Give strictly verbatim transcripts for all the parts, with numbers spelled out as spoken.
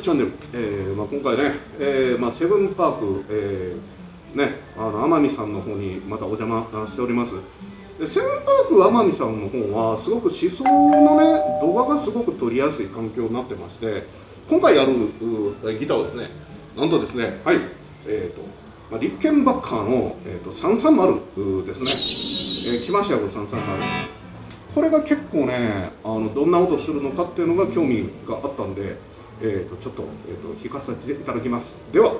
チャンネル、えーまあ、今回ね、えーまあ、セブンパーク、えーね、あの天海さんの方にまたお邪魔しております。でセブンパーク天海さんの方はすごく思想のね動画がすごく撮りやすい環境になってまして、今回やるギターはですね、なんとですね、はい、えーとまあ、リッケンバッカーの、えー、とさんさんまるですね、えー、来ましたよさんさんまる。これが結構ね、あのどんな音するのかっていうのが興味があったんで、えー、とちょっと,、えー、と弾かせていただきます。では。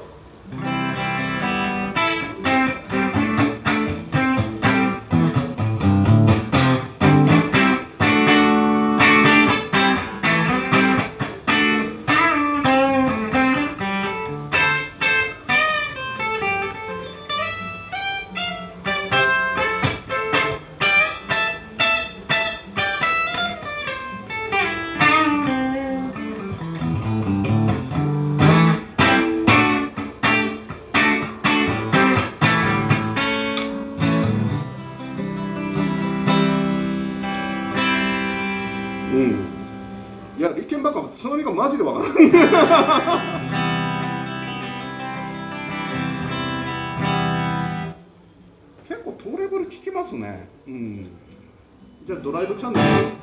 うん、いや、リッケンバッカーもつまみがマジでわからない結構トレブル効きますね。うん、じゃあドライブチャンネル。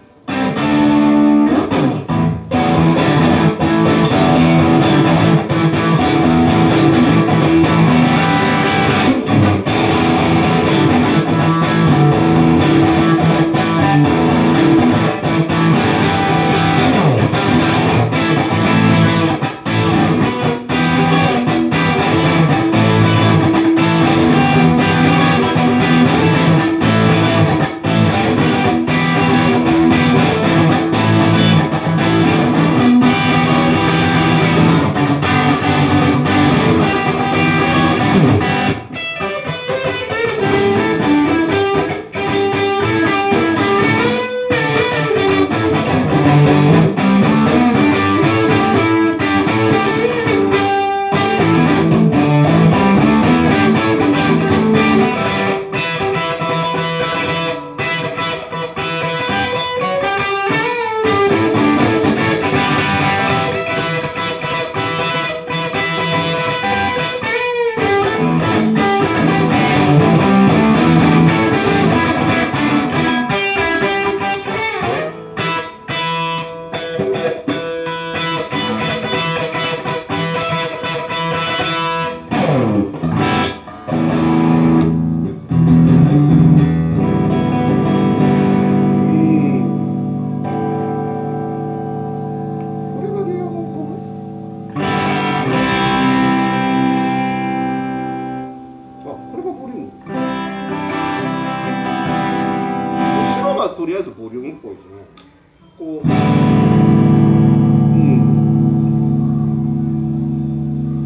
とりあえずボリュームっぽいですね。こう、うん、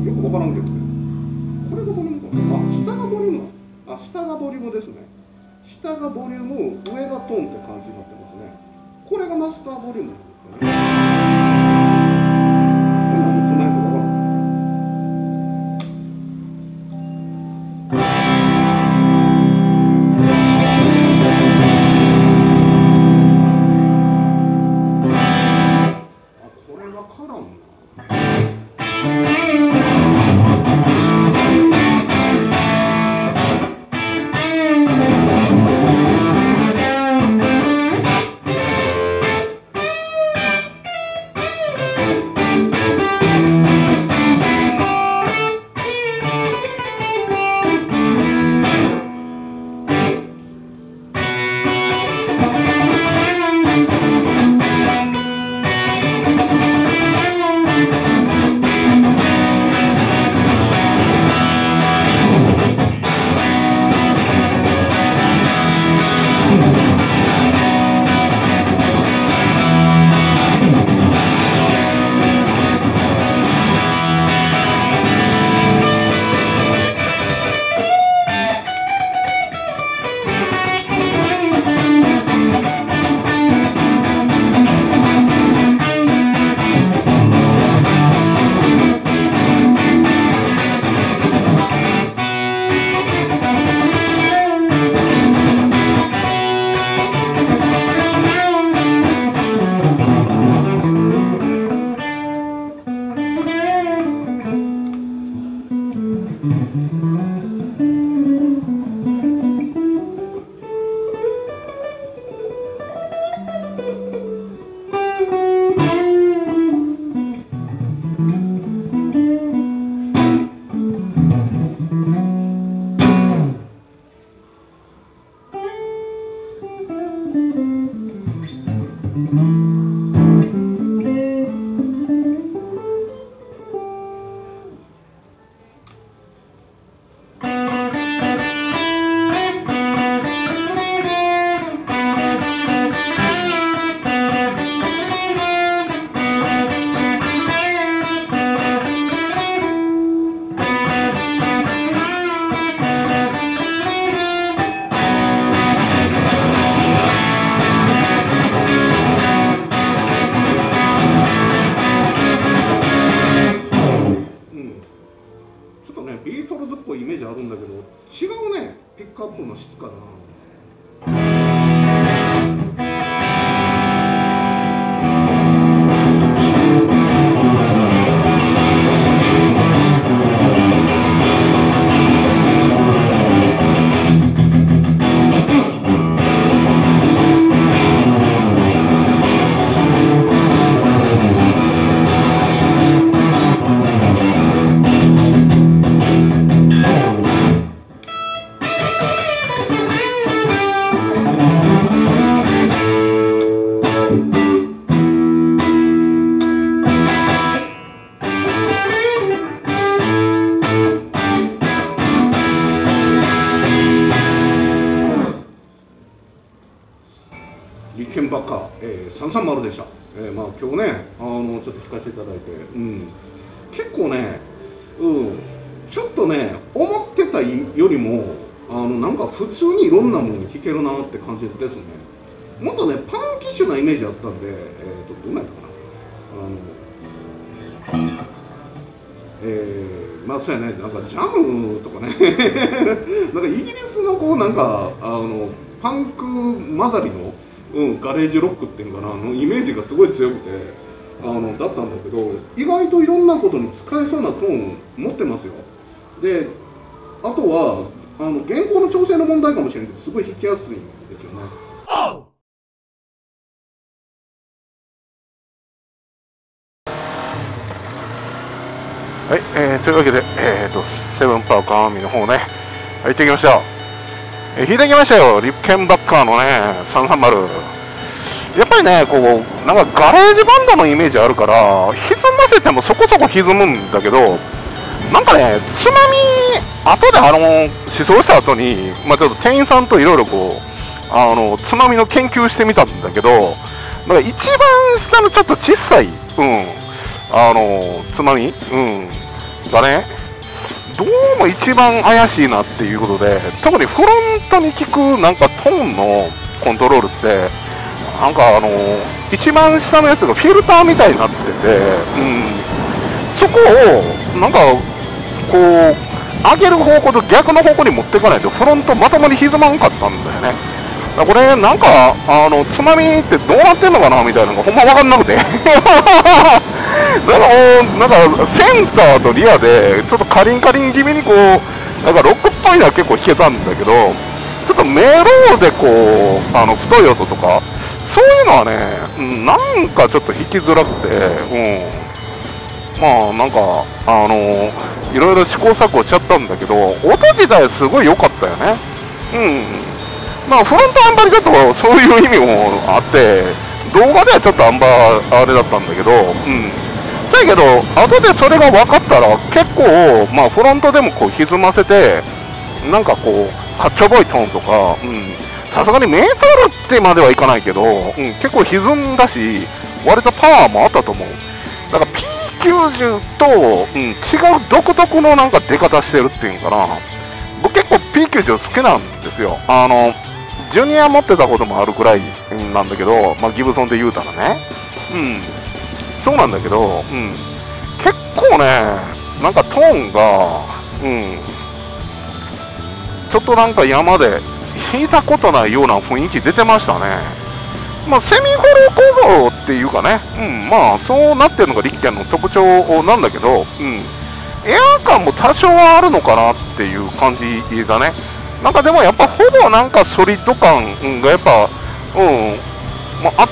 よくわからんけどね。これがボリュームかな。あ、下がボリューム。あ、下がボリュームですね。下がボリューム、上がトーンって感じになってますね。これがマスターボリュームなんですかね。 ビートルズっぽいイメージあるんだけど、違うね、ピックアップの質かな。リケンバッカー、えー、さんさんまるでした。えー、まあ今日ね、あのちょっと弾かせていただいて、うん、結構ね、うん、ちょっとね、思ってたよりも、あのなんか普通にいろんなもの弾けるなって感じですね。もっとね、パンキッシュなイメージあったんで、えーと、どんなんやったかな。あのえー、まあそうやね、なんかジャムとかね、なんかイギリスのこうなんかあのパンク混ざりの、うん、ガレージロックっていうのかな、のイメージがすごい強くて、あのだったんだけど、意外といろんなことに使えそうなトーン持ってますよ。で、あとはあの原稿の調整の問題かもしれないけど、すごい弾きやすいんですよね。はい、えー、というわけで、えーと、セブンパークアーミーの方ね、行ってきました。えー、弾いてきましたよ、リケンバッカーのね、さんさんまる。やっぱりね、こう、なんかガレージバンドのイメージあるから、歪ませてもそこそこ歪むんだけど、なんかね、つまみ、後であの、思想した後に、まあちょっと店員さんといろいろこう、あの、つまみの研究してみたんだけど、なんか一番下のちょっと小さい、うん、あの、つまみ、うん、がね、どうも一番怪しいなっていうことで、特にフロントに効くなんかトーンのコントロールって、なんかあの、一番下のやつがフィルターみたいになってて、うん、そこを、なんか、こう、上げる方向と逆の方向に持っていかないと、フロントまともに歪まんかったんだよね。これなんかあのつまみってどうなってんのかなみたいなのがほんま分かんなくてだからなんかセンターとリアでちょっとカリンカリン気味にこうなんかロックっぽいのは結構弾けたんだけど、ちょっとメローでこうあの太い音とかそういうのはね、うん、なんかちょっと弾きづらくて、うん、まあなんかあのいろいろ試行錯誤しちゃったんだけど、音自体すごい良かったよね。うん、まあフロントあんまりちょっとそういう意味もあって、動画ではちょっとあんまあれだったんだけど、うん。だけど、後でそれが分かったら、結構、まあフロントでもこう歪ませて、なんかこう、かっちょぼいトーンとか、うん。さすがにメートルってまではいかないけど、うん、結構歪んだし、割とパワーもあったと思う。だから ピーきゅうじゅう と、うん、違う独特のなんか出方してるっていうのかな。僕結構 ピーきゅうじゅう 好きなんですよ。あの、ジュニア持ってたこともあるくらいなんだけど、まあ、ギブソンで言うたらね、うん、そうなんだけど、うん、結構ね、なんかトーンが、うん、ちょっとなんか山で弾いたことないような雰囲気出てましたね。まあ、セミホロ構造っていうかね、うん、まあ、そうなってるのがリッケンの特徴なんだけど、うん、エア感も多少はあるのかなっていう感じだね。なんかでもやっぱほぼなんかソリッド感がやっぱ、うん、まあ、あって、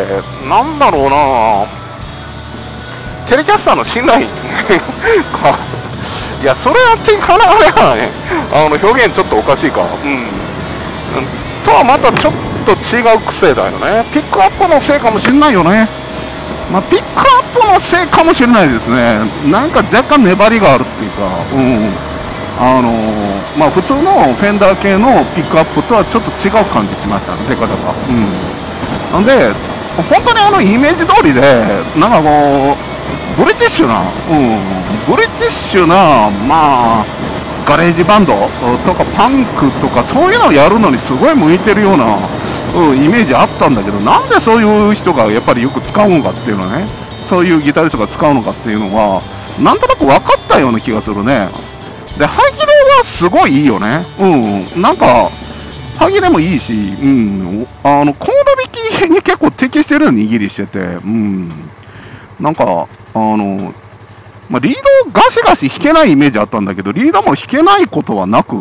なんだろうな、テレキャスターの信頼か、いや、それやっていかなあれはね、あの表現ちょっとおかしいか、うん、とはまたちょっと違う癖だよね。ピックアップのせいかもしれないよね。まあ、ピックアップのせいかもしれないですね。なんか若干粘りがあるっていうか、うん。あのー、まあ普通のフェンダー系のピックアップとはちょっと違う感じしましたね、出方が。うん。なんで、本当にあのイメージ通りで、なんかこう、ブリティッシュな、うん、ブリティッシュな、まあ、ガレージバンドとかパンクとかそういうのをやるのにすごい向いてるような、うん、イメージあったんだけど、なんでそういう人がやっぱりよく使うのかっていうのはね、そういうギタリストが使うのかっていうのは、なんとなく分かったような気がするね。 で、歯切れはすごいいいよね。うん。なんか、歯切れもいいし、うん。あの、コード引きに結構適してる握りしてて、うん。なんか、あの、まあ、リードガシガシ弾けないイメージあったんだけど、リードも弾けないことはなく、うん。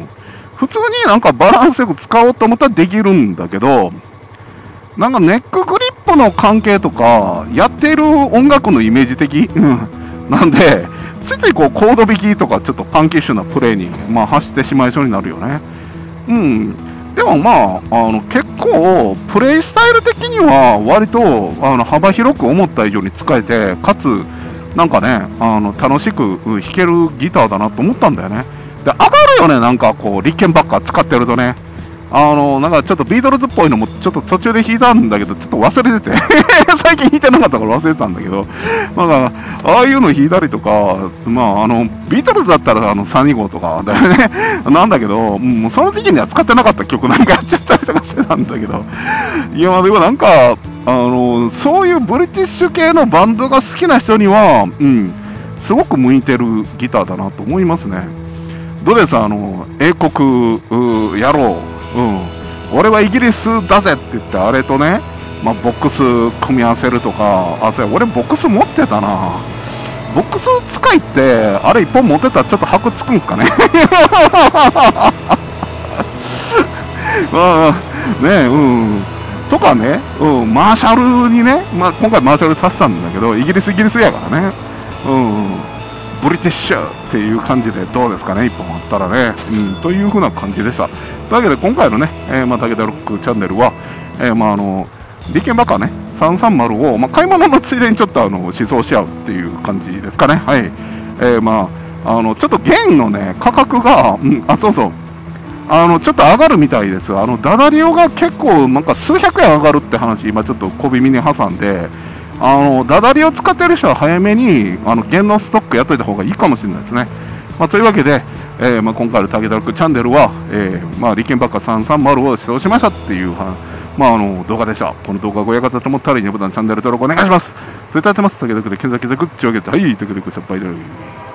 普通になんかバランスよく使おうと思ったらできるんだけど、なんかネックグリップの関係とか、やってる音楽のイメージ的、うん。なんで、ついついこうコード弾きとかちょっとパンキッシュなプレイに、まあ、走ってしまいそうになるよね。うん。でもまあ、あの結構、プレイスタイル的には割とあの幅広く思った以上に使えて、かつ、なんかね、あの楽しく弾けるギターだなと思ったんだよね。で、上がるよね、なんかこう、リッケンバッカー使ってるとね。あの、なんかちょっとビートルズっぽいのもちょっと途中で弾いたんだけど、ちょっと忘れてて。最近弾いてなかったから忘れてたんだけど、まあ、ああいうの弾いたりとか、まあ、あの、ビートルズだったらあのさんにごうとかだよね。なんだけど、もうその時期には使ってなかった曲なんかやっちゃったりとかしてたんだけど。いや、でもなんか、あの、そういうブリティッシュ系のバンドが好きな人には、うん、すごく向いてるギターだなと思いますね。どうですあの、英国野郎。うん、俺はイギリスだぜって言ってあれとね、まあ、ボックス組み合わせるとか、あ、それ俺ボックス持ってたな。ボックス使いってあれ一本持ってたらちょっと箔つくんすかね。まあね、うん、とかね、うん、マーシャルにね、まあ、今回マーシャルさせたんだけど、イギリスイギリスやからね、うん、ブリティッシュっていう感じでどうですかね、一本あったらね、うん、という風な感じでした。というわけで今回のね、えー、まあ、武田ロックチャンネルは、えー、まああの、リケンバカね、さんさんまるを、まあ、買い物のついでにちょっとあの、思想し合うっていう感じですかね。はい。えー、まあ、あの、ちょっと弦のね、価格が、うん、あ、そうそう、あの、ちょっと上がるみたいです。あの、ダダリオが結構、なんか数百円上がるって話、今ちょっと小耳に挟んで、あの、ダダリオ使ってる人は早めに、あの、弦のストックやっといた方がいいかもしれないですね。まあ、というわけで、えーまあ、今回の武田ロックチャンネルは、えーまあ、リケンバッカさんさんまるを使用しましたっていう、まあ、あの動画でした。この動画がご役立ったと思ったら、いいねボタン、チャンネル登録お願いします。それではやってます。武田ロックで検索検索ってわけで、はい、武田ロック先輩です。